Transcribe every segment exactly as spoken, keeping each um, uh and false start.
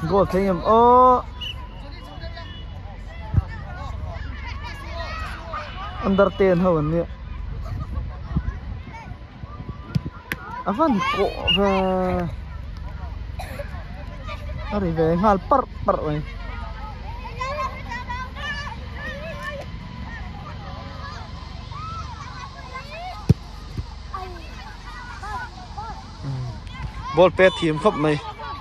goal thấy em ô under ten hơn nữa à vẫn cổ về ở đây về hal par par vậy ball pet team khắp này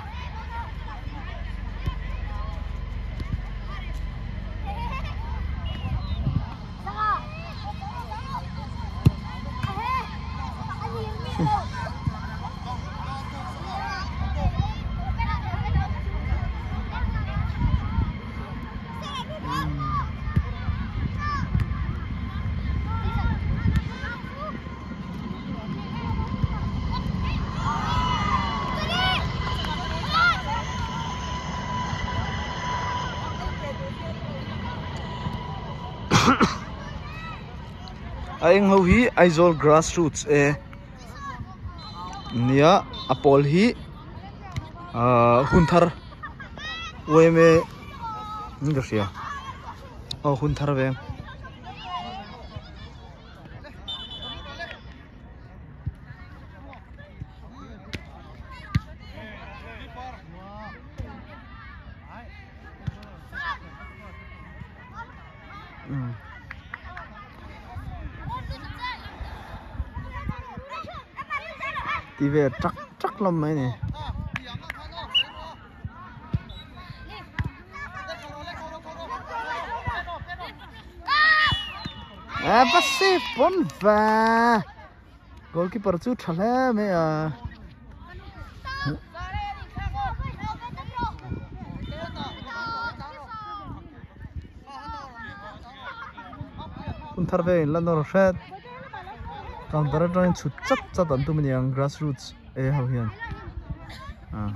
anh hầu hi Aizol grassroots e nia apol hi hunthar weme ni sia oh hunthar ve thì về chắc chắc lắm mấy này à bác sĩ bốn và goalkeeper chút thật là mấy à thar về lần đầu xét còn đó là chút chất cho tận tụi mình grassroots e hậu hiền à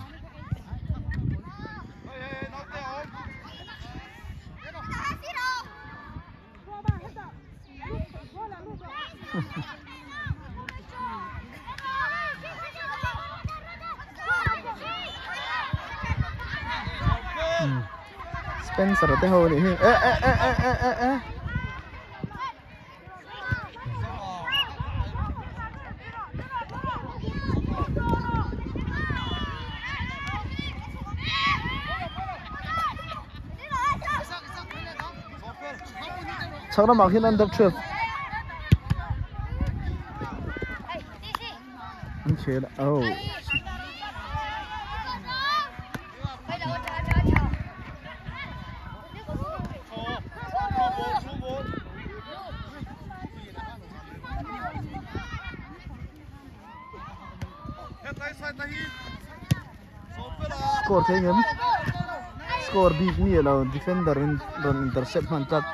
Spencer ở đây hồi này ê ê ê ê ê ê chắc là mặc hiện under trip anh chơi là oh score thấy nhầm score big ni là defender in don intercept man chat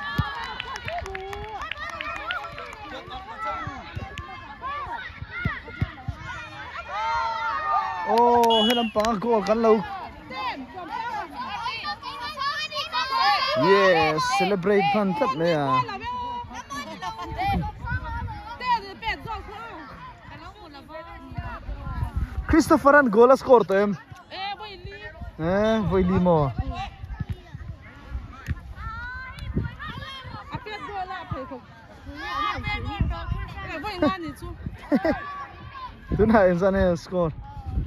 oh helam pa goal kan lâu yes celebrate man chat này à Christopher an goal score to em eh voi limo tu na em zane score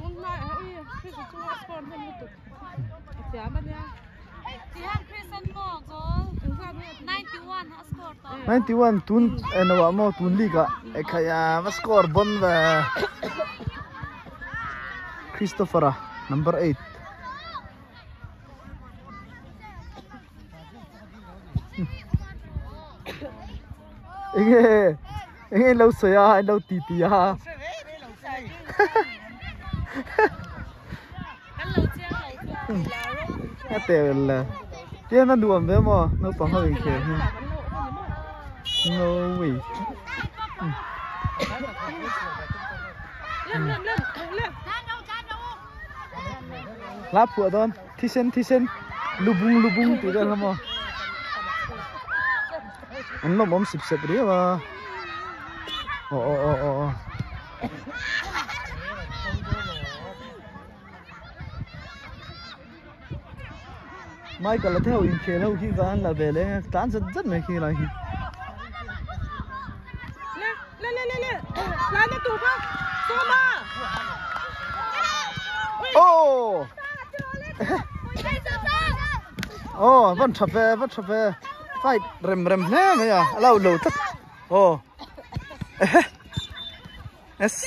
ninety-one tun en wa mo tun liga e khaya ma score bon va Christopher number eight Ê, ê lâu sợi à, lâu tì tì à. Cái tèo là, cái nó đùm đấy mà, nó bằng hơi khéo. No way. Lap của con, thi sen thi sen, lubung lubung tí ra mà. Anh nó bấm sập sập đấy mà. Ồ ồ ồ ồ. mai cả là theo in khé lâu khi gan là về lấy tán rất rất mấy khi là khi lên lên lên lên lên nó tụ không số mà ô ô vẫn chập về vẫn chập về phải rem rem nè mày à lâu lâu tất ô es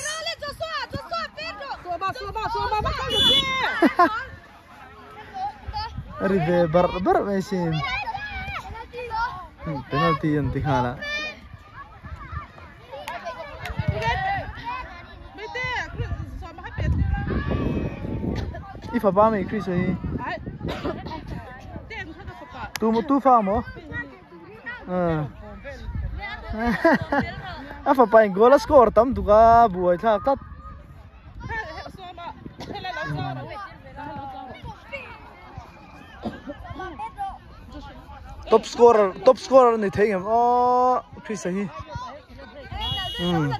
Arrive bar bar mesin penalty yang tikhala ifa ba me Chris ơi tu một tu pha mo à à fa pa goal score tam tu ka buai tha tat top scorer top scorer này thấy em ô Chris ơi um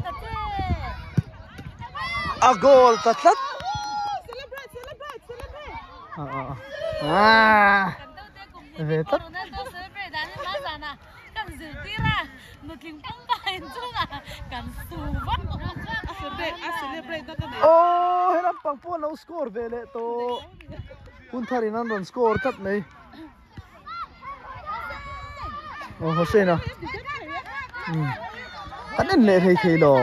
a goal tat tat à à về tất ô hay là bằng phun lâu score về lệ to phun thari nan run score tất này ô Hossein à anh nên lệ thấy thấy đồ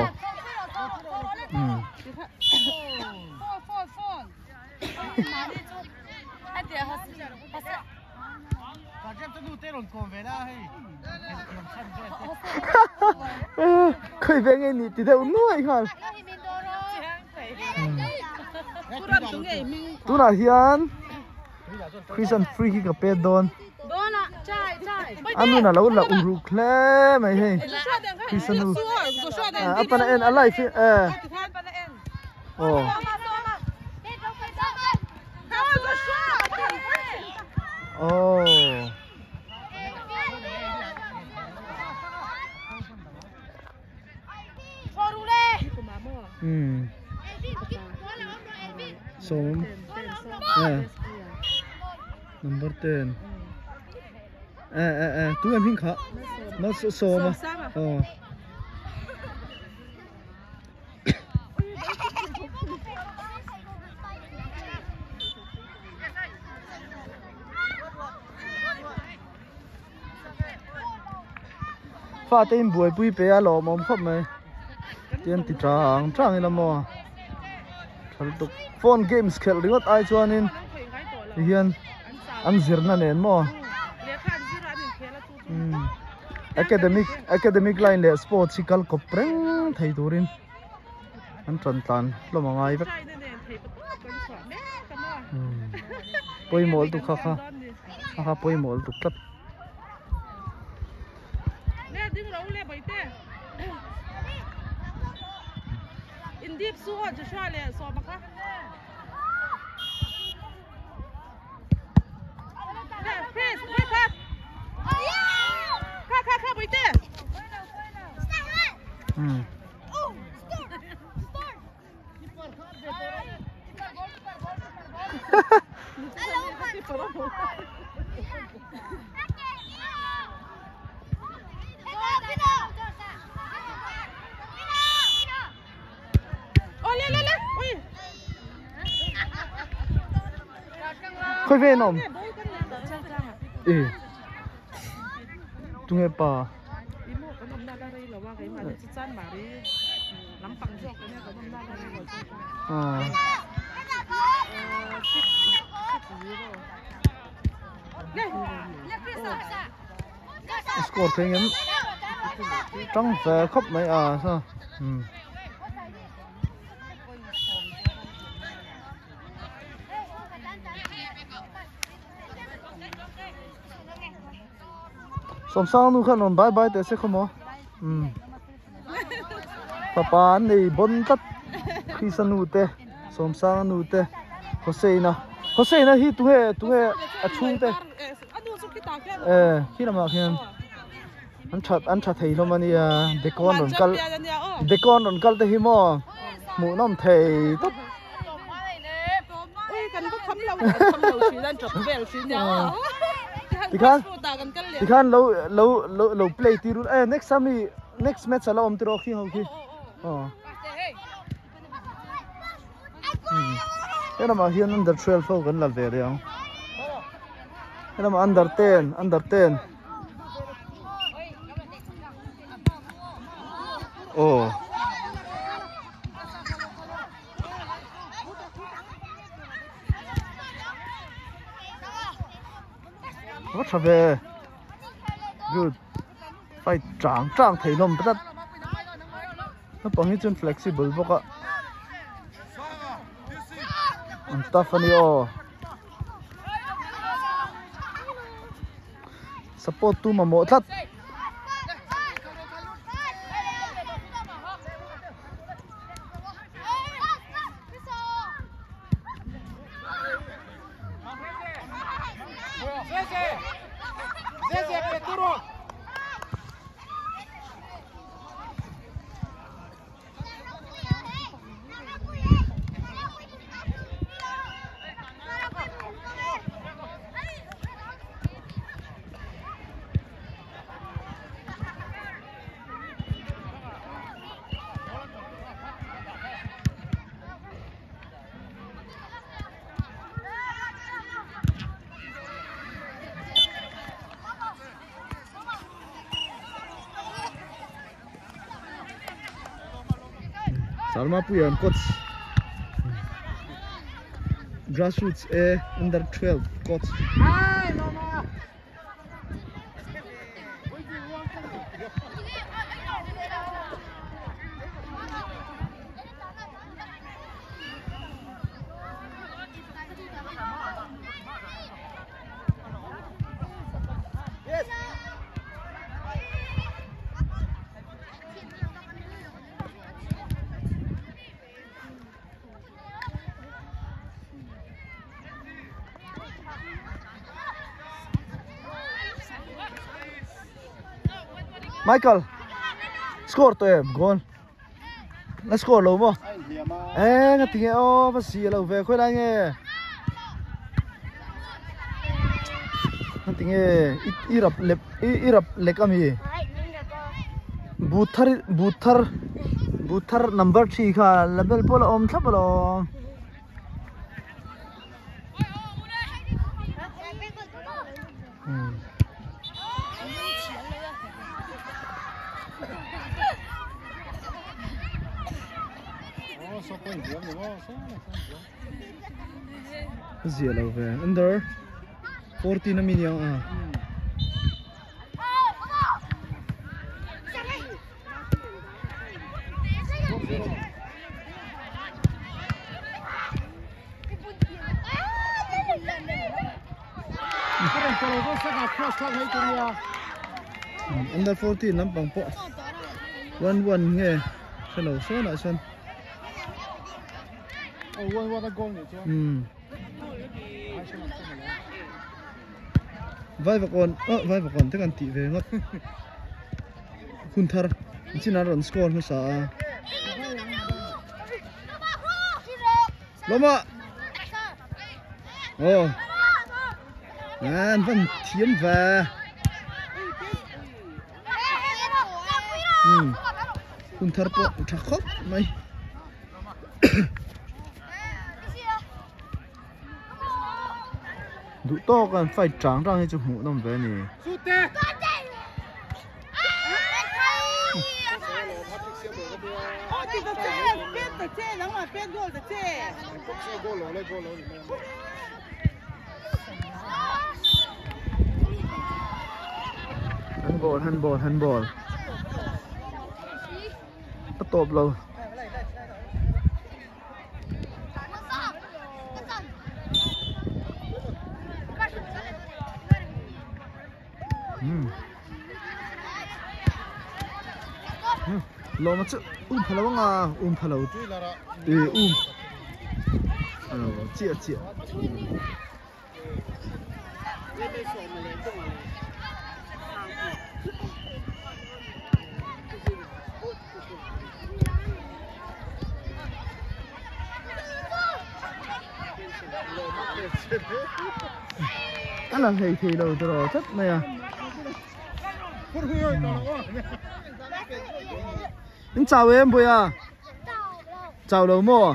khơi về nghe nhỉ thì đâu nuôi hả tu nào hiền Christian free kick ở pedon anh nu nào là uru kle mày hay Christian nu à apa na en alive eh oh oh hmm som eh number ten eh eh eh tu em hình khá nó số số mà oh pha tên buổi bui bé lò mồm khóc mày tiền thì trăng trăng này là mò thật tục phone games khel ringot ai cho nên hiền ăn zir na nen mò academic academic line le sportsical kopreng thei turin an tran tan lo mangai vek poi mol tu kha kha kha poi mol tu tlat Deep so hot, just try it. So, Maka. Chris, wake up. Come, come, come, wait there. Hmm. khơi về nôm ừ tung nghe pa à score thế nhắm trong về khóc mấy à sao ừ sớm sáng nu khăn on bye bye te se khomo um papa nei bon tat khi san nu te sớm sáng nu te Hossein na Hossein na hi tu he tu he a chung te eh khi nào mà khian an chat an chat thei lo mani a dekon ron kal dekon ron kal te hi mo mu nom thei tot oi kan ko kham lo kan kham lo chi dan chop bel chi nya thì khan thì khan lâu lâu lâu lâu play tí rồi eh next time next match là om tiro khi hậu khi ờ cái nào mà hiện under twelve không gần là về đấy không cái nào mà under ten under ten ồ what a về good phải trắng trắng thấy nó rất nó bằng những chân flexible bốc ạ anh ta phân yêu support tu mà một thật Salma Puyan coach grassroots A under twelve coach Michael score to em goal nó score lâu mà ê cái tiếng ô bác sĩ lâu về khơi đây nghe cái tiếng ít ít rập lep ít rập lek ami buthar buthar buthar number three kha level pol om thap lo Zia lâu về under fourteen million à under fourteen lắm bằng bộ one one nghe cái đầu số lại xuân ừ vai và con ơ vai và con thế còn tị về ngất kun thar chỉ là run score nó sao loma ồ ngàn vẫn thiếm về ừ kun thar po thắc khóc mày đủ to còn phải trắng raให้chụp mũ nằm về nè handball handball handball bắt tộp lâu lo mà chứ um phải lâu à um phải lâu ừ um ờ chia chia anh là thầy thầy đâu rồi rất này à anh chào em bây à chào đâu mò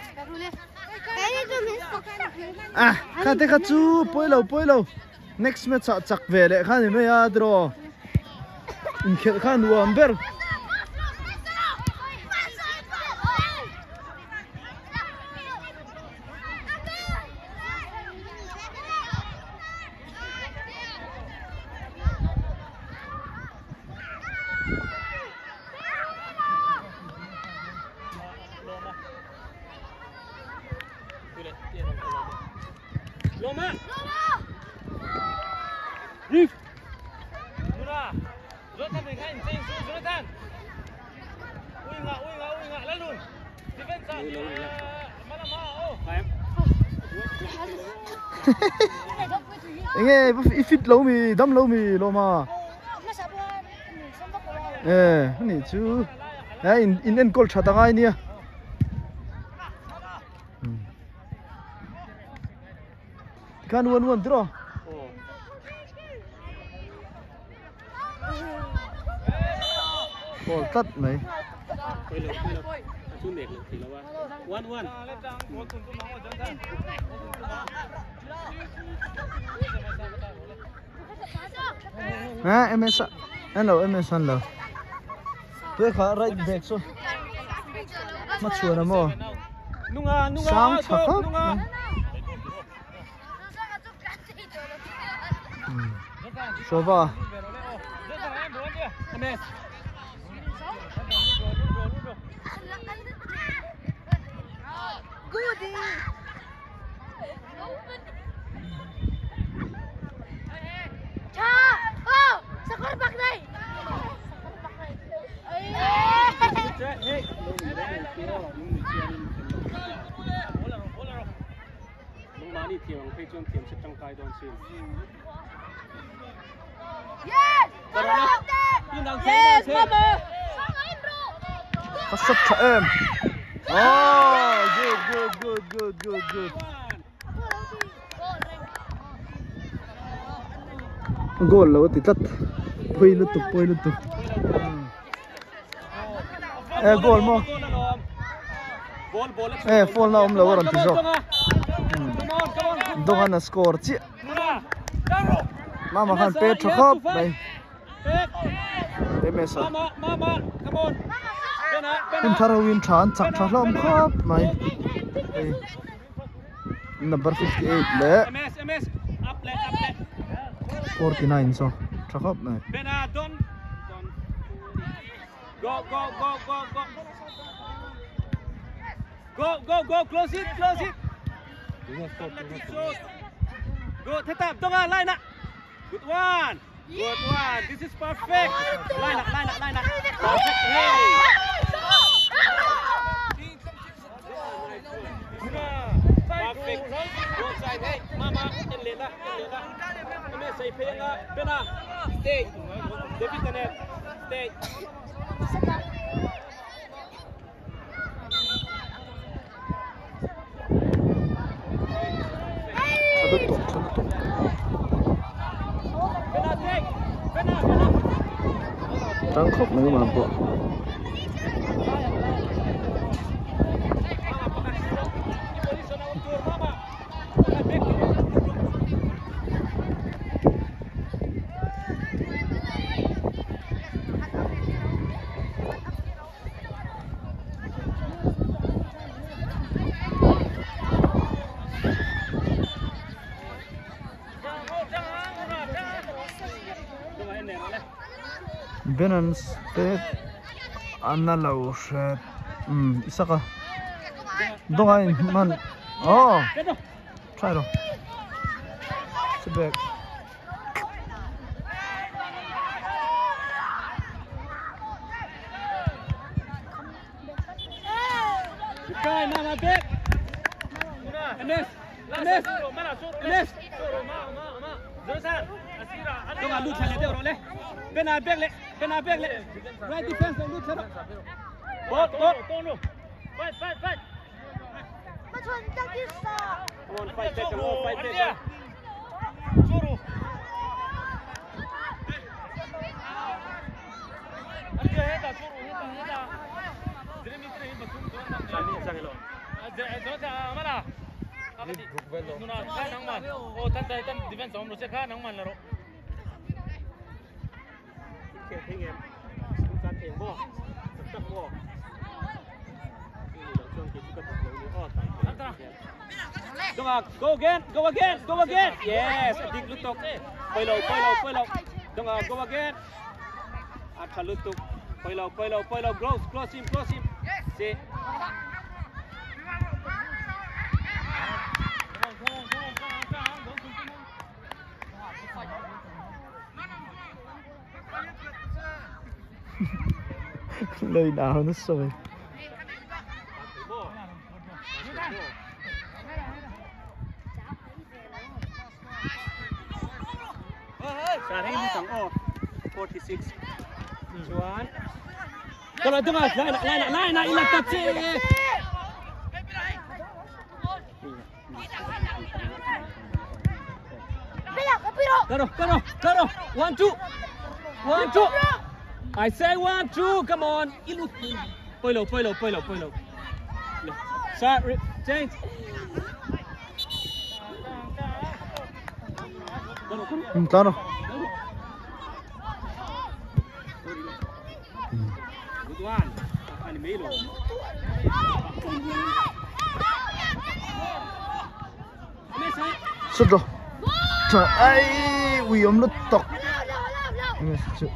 à khá thế khá chú bôi lâu bôi lâu next match chặt chặt về lại khá thì mấy à rồi in khét khá nuông ber Loma. Rif. Muna. Jonathan dengan James Jonathan. Uinga, uinga, uinga lalu. Defense. Mana mau? nghe fit lâu mi đâm lâu mi lo mà ê này chú ấy in in en goal chặt ngay nè kan wan wan tro ball tắt này One one. à em em sao em đâu em em sao đâu tôi khá right back so mắt chuột nào mò Nunga nunga. sáng thật Nunga. số ba Đi thiểu phải chọn thiểm sẽ trong cài đòn xin. Yes! Yes, mama! có sắp cho em oh good good good good good good goal lâu thì tắt quay liên tục quay liên tục eh goal mo eh fall na om lâu rồi thì sao đông anh score chị mama khan pe cho khop đây em sao in tharo win than chak tha hlom khop mai number fifty-eight le forty-nine so tha khop này go go go go go go go go close it close it go thế tạm tông à line ạ good one good one this is perfect line up line up line up perfect hey perfect go side hey mama in lên đó in lên đó em sẽ xây phê nga bên à stay David Tanet stay Satu tok, satu tok. Tangkap nih mampu. Benans te anna lau shet um isaka dongai man oh try ro sebek Kai mama bek Enes Enes Enes mama mama Josan asira dong alu chale de role ben a bek le ben a bek le right defense alu chalo bot bot tono fight fight fight come on fight back come on fight back churu kami sang elok. Ada mana? Apa di? Nuna kan nang man. Oh tan tan tan defense om rose kan nang man laro. Kek tingem. Kan teng bo. Tak bo. Ini dah cuang kita tak boleh oh tak. Dong go again, go again, go again. Yes, adik lutuk. Poi-lau, poi-lau, poi-lau. Dong go again. Atha lutuk. Poi-lau, poi-lau, poi-lau. Close, close him, close him. Si. Lời nào nó sôi. Sekarang ini sang off forty-six. Cuan. Kalau dengar, lain nak, lain nak, lain nak ilat taci. Karo, karo, karo. One two, one two. I say one two. Come on. Ilut. Poi-lau, poi-lau, poi-lau, poi-lau. Start, change. Hmm, tahu. Good one. Ani Melo. Sudah. Ay, William letak. Ini sudah.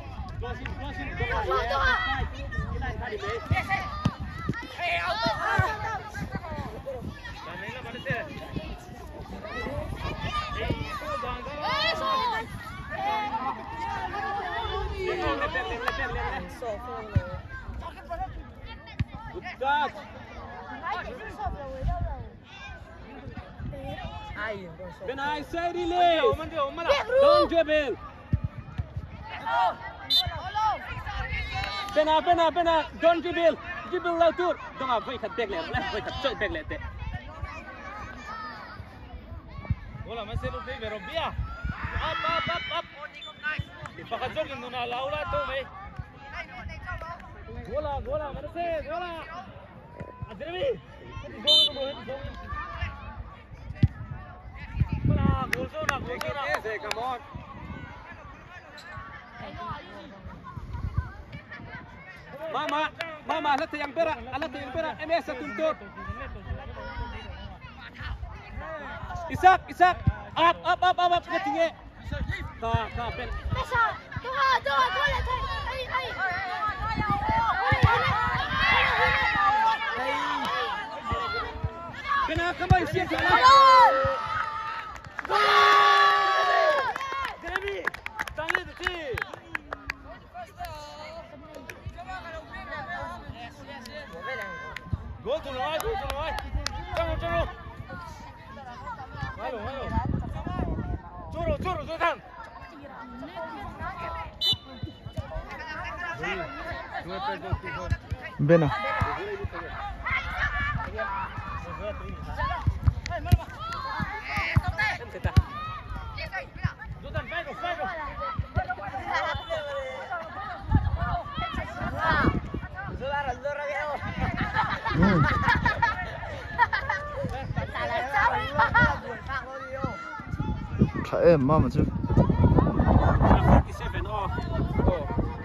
When I say release, don't dribble. Pena, pena, pena, don't dribble. Dribble lao tur. Don't have wait at back left, left wait at short back left. Bola masih lupa berobia. Up, up, up, up. Pakajol yung nuna laula to, may. Bola, bola, masih, bola. Adremi. Go, go, go, go. Bola, gol zona, gol zona. Yes, come on. Mama, mama, alat yang pera, alat yang pera, M S tuntut. Isak, Isak, up, up, up, up, up, tinggi. Ka, ka, pen. Masa, doa, doa, doa, ay, ay. Kena kamay siya sana. Jeremy, tangi tu. Gol tu loh, gol tu loh. Jangan, jangan. Halo, halo. Curu, curu, Sultan. Bena. Sultan, pego, pego. Hmm. Kayak mama tu. forty-seven off. Oh.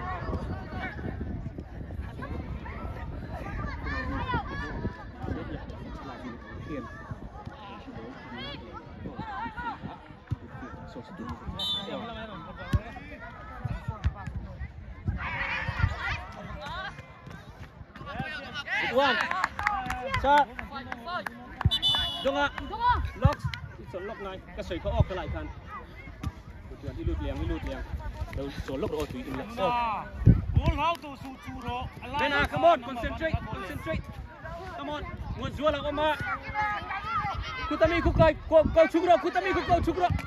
One. Shot. Donga. Lock. It's a lock nine. ก็สวยเขาออกเท่าไหร่กันอีลุดเลี้ยงอีลุดเลี้ยงเดี๋ยวสวนลูกโรตีอีกแล้วโอ้โหเขาตัวสูจูโร่เบนา come on concentrate concentrate come on งวดจัวหลังออกมาคุณตามีคุณไก่กูกูชุกโรคุณตามีคุณกูชุกโร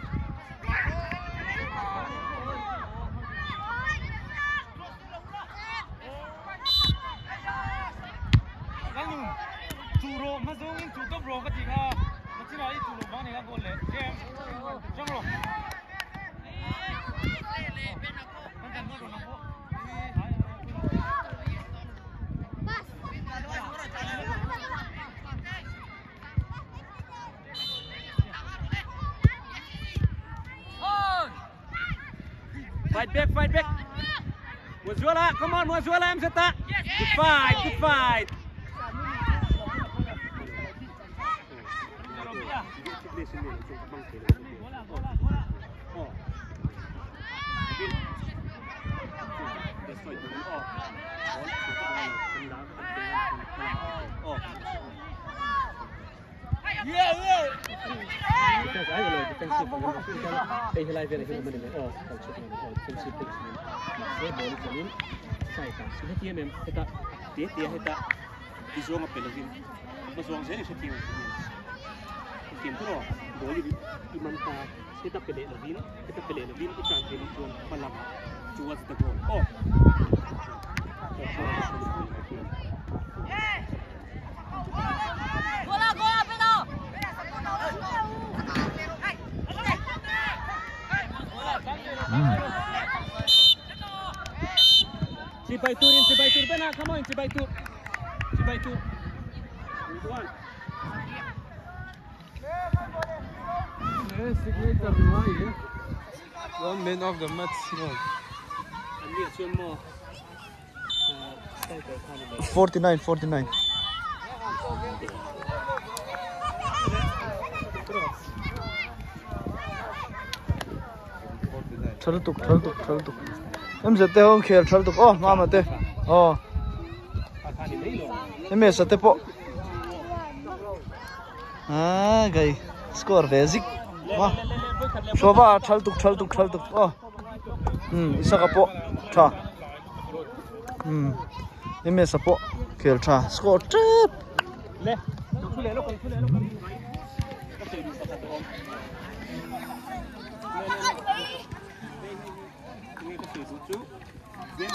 นั่งอยู่จูโร่มาส่งอินจูตัวโรก็จริงอ่ะมาที่ไหนจูโร่บ้านนี่ก็โกนเลยเกมจังโร Fight back, fight back. Muzuala, come on, Muzuala, em Zeta. Good fight, good fight. Yeah, yeah. Defense, I don't know, defensive. Hey, he live here, he will be oh, defensive things. Saya boleh jamin, saya tak. Sudah dia mem, kita dia dia kita disuruh apa lagi? Disuruh saya ni sekian. Sekian tu loh, boleh imam ta, kita pilih lagi, kita pilih lagi, kita pilih tuan malam, towards the goal. Oh. Bola, bola, bola. Cibaiturin, Cibaitur, benar, come on, Cibaitur, Cibaitur. Tuan. One man of the match. Ini cuma mau. forty-nine, forty-nine. Chaltuk, chaltuk, chaltuk. Em sẽ teo ông khéo chaltuk. Oh, mama te. Oh. Em sẽ teo po. Ah, gay. Score basic. Wah. Shoba chaltuk, chaltuk, chaltuk. Oh. Hmm, isa ka po. Cha. Hmm. Em sẽ po. Khéo cha. Score trip. Le. Tu le lo, tu le lo. Ini